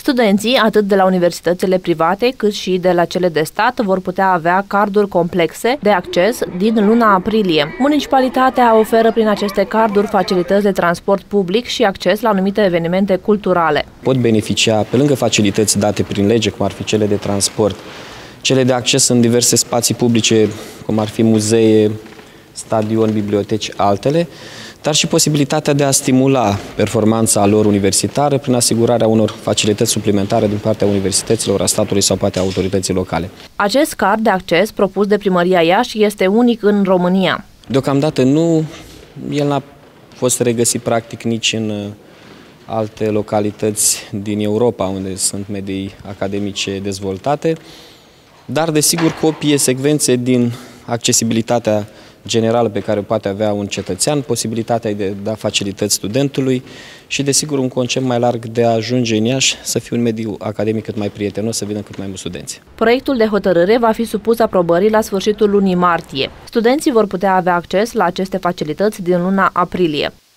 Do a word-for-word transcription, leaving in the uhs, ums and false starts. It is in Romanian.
Studenții, atât de la universitățile private, cât și de la cele de stat, vor putea avea carduri complexe de acces din luna aprilie. Municipalitatea oferă prin aceste carduri facilități de transport public și acces la anumite evenimente culturale. Pot beneficia, pe lângă facilități date prin lege, cum ar fi cele de transport, cele de acces în diverse spații publice, cum ar fi muzee, stadion, biblioteci, altele, dar și posibilitatea de a stimula performanța lor universitară prin asigurarea unor facilități suplimentare din partea universităților, a statului sau poate a autorității locale. Acest card de acces propus de Primăria Iași este unic în România. Deocamdată nu, el n-a fost regăsit practic nici în alte localități din Europa, unde sunt medii academice dezvoltate, dar desigur copie secvențe din accesibilitatea generală pe care o poate avea un cetățean, posibilitatea de a da facilități studentului și, desigur, un concept mai larg de a ajunge în Iași să fie un mediu academic cât mai prietenos, să vină cât mai mulți studenți. Proiectul de hotărâre va fi supus aprobării la sfârșitul lunii martie. Studenții vor putea avea acces la aceste facilități din luna aprilie.